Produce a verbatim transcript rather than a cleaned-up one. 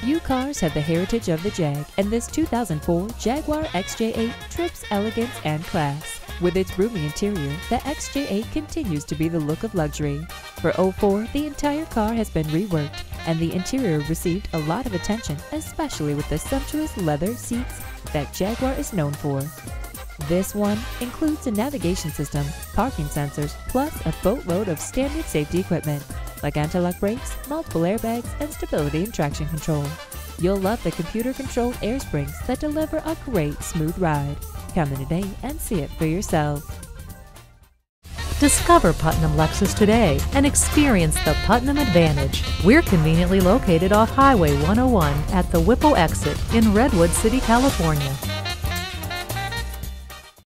Few cars have the heritage of the Jag, and this two thousand four Jaguar X J eight trips elegance and class. With its roomy interior, the X J eight continues to be the look of luxury. For oh four, the entire car has been reworked, and the interior received a lot of attention, especially with the sumptuous leather seats that Jaguar is known for. This one includes a navigation system, parking sensors, plus a boatload of standard safety equipment, like anti-lock brakes, multiple airbags, and stability and traction control. You'll love the computer-controlled air springs that deliver a great smooth ride. Come in today and see it for yourself. Discover Putnam Lexus today and experience the Putnam Advantage. We're conveniently located off Highway one oh one at the Whipple exit in Redwood City, California.